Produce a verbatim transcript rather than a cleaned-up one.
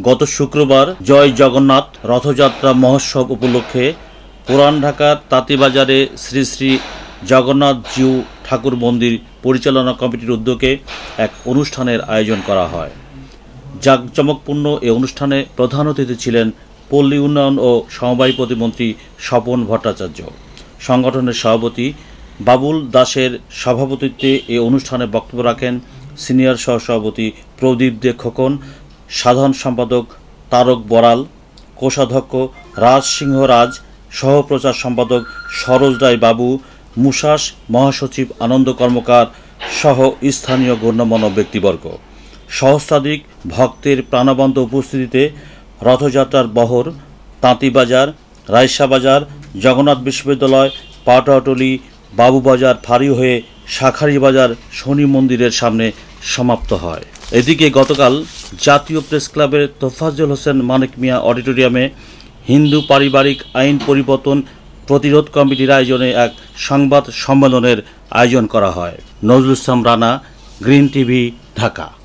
গত শুক্রবার জয় জগন্নাথ রথযাত্রা মহোৎসব উপলক্ষে পুরান ঢাকার তাঁতীবাজারে শ্রী শ্রী জগন্নাথ জিউ ঠাকুর মন্দির পরিচালনা কমিটির উদ্যোগে এক অনুষ্ঠানের আয়োজন করা হয়। জাঁকজমকপূর্ণ এই অনুষ্ঠানে প্রধান অতিথি ছিলেন পল্লী উন্নয়ন ও সমবায় প্রতিমন্ত্রী স্বপন ভট্টাচার্য। সংগঠনের সভাপতি বাবুল দাসের সভাপতিত্বে এই অনুষ্ঠানে বক্তব্য রাখেন সিনিয়র সহসভাপতি প্রদীপ দে খোকন, সাধারণ সম্পাদক তারক বড়াল, কোষাধ্যক্ষ রাজ সিংহ রাজ, সহপ্রচার সম্পাদক সরোজ রায় বাবু, মুশাস মহাসচিব আনন্দ কর্মকার সহ স্থানীয় গণ্যমান্য ব্যক্তিবর্গ। সহস্রাধিক ভক্তের প্রাণবন্ত উপস্থিতিতে রথযাত্রার বহর তাঁতীবাজার, রায়সাবাজার, জগন্নাথ বিশ্ববিদ্যালয়, পাটুয়াটুলি, বাবুবাজার ফাঁড়ি হয়ে শাঁখারীবাজার শনি মন্দিরের সামনে সমাপ্ত হয়। এদিকে গতকাল জাতীয় প্রেস ক্লাবের তোফাজ্জল হোসেন মানিক মিয়া অডিটোরিয়ামে হিন্দু পারিবারিক আইন পরিবর্তন প্রতিরোধ কমিটির আয়োজনে এক সংবাদ সম্মেলনের আয়োজন করা হয়। Nazrul Islam Rana, green TV, Dhaka.